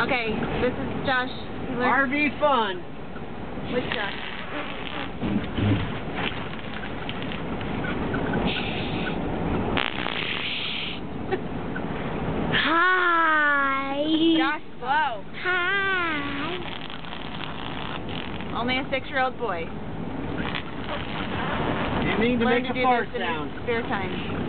Okay, this is Josh. RV fun. With Josh. Hi. Josh, slow. Hi. Only a 6-year-old boy. You need to Learn make to a do fart this in sound. his spare time.